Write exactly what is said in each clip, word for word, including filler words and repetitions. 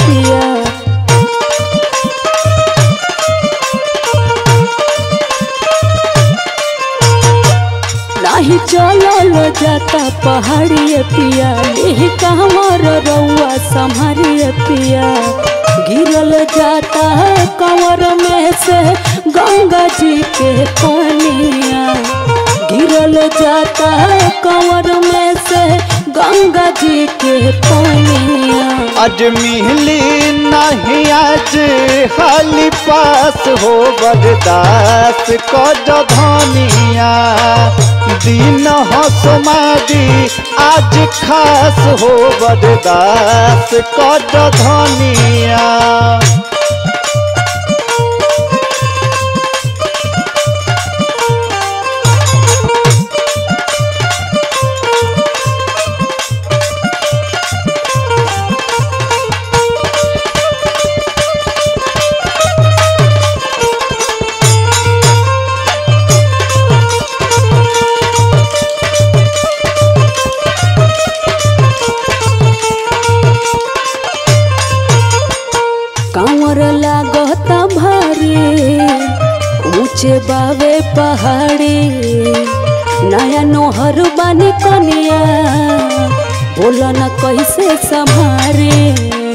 पिया। नहीं चलल जाता पहाड़ी पिया, यही कहवर रउआ संभारी पिया। गिरल जाता कंवर में से गंगा जी के पानिया, गिरल जाता कंवर में से गंगा जी के पानिया। आज मिली नहीं आज हाली पास हो बरदास कर धनिया। दिन हो समाधि आज खास हो बरदास कर धनिया। कांवर लागता भारी ऊंचे बावे पहाड़ी, नया नोहर बानी कनिया बोला न कैसे संभारे।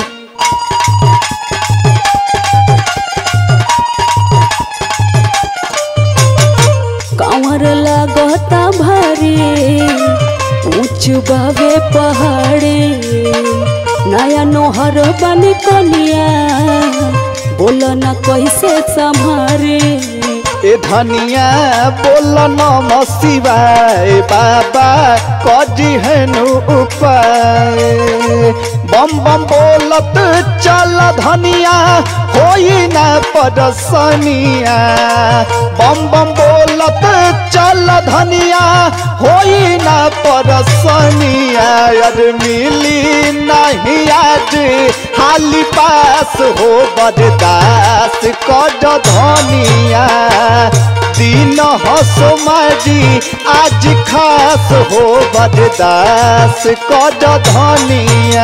कांवर लागता भारी ऊंच बावे पहाड़ी, नया नोहर बनी कनिया बोल न कैसे संभारे। ए धनिया बोल नम शिवाय बाबा कजी हेनु उपाय। बम बम बोलत चल धनिया होई न परसनिया। बम बम बोलत चल धनिया होई न परसनिया। यार मिली नहीं आज हाली पास हो बरदास कर धनिया। दिन हो समाधि आज खास हो बरदास कर धनिया।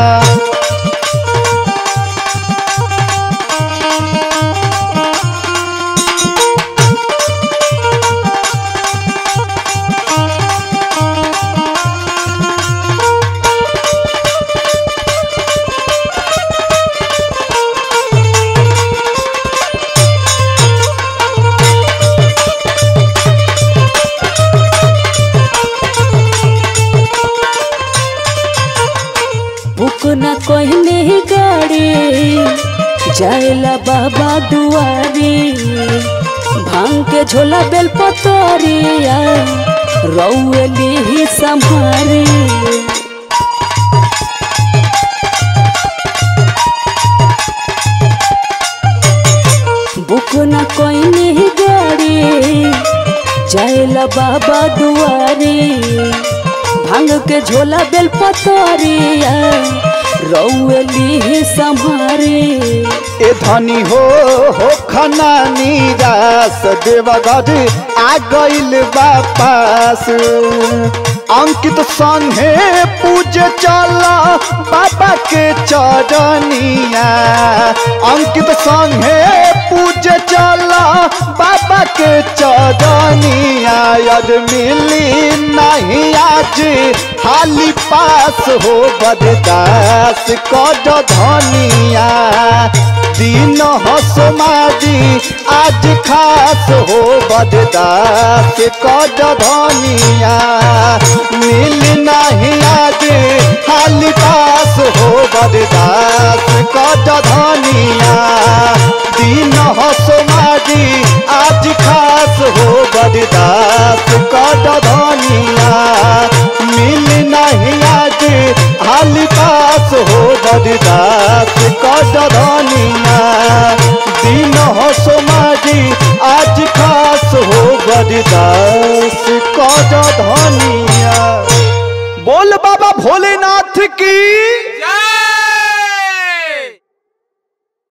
बुक न कहने गाड़ी जाएला बाबा दुआरी। भांग के झोला बेल पतरिया रउली ही संभारी। बुक न कहने गाड़ी जाएला बाबा दुआरी। भांग के झोला बेल पतरिया रउली ही संभारी। ए धनी हो हो खाना निराश देवगढ़ आ गइल बापास। अंकित संगे पूजे चला बाबा के चरनिया। अंकित संगे पूजे चला बाबा के चरनिया। यार मिली नहीं आज हाली पास हो बरदास कर धनिया। दिन हो समाधि आज खास हो बरदास कर धनिया। मिल नहीं आज हाली पास हो बरदास कर धनिया। दिन हो समाधि आज खास हो बरदास कर धनिया। मिल नहीं आज हाली पास हो बरदास कर धनिया। दिन हो समाधि आज खास हो बरदास कर धनिया। बोल बाबा भोलेनाथ की जय।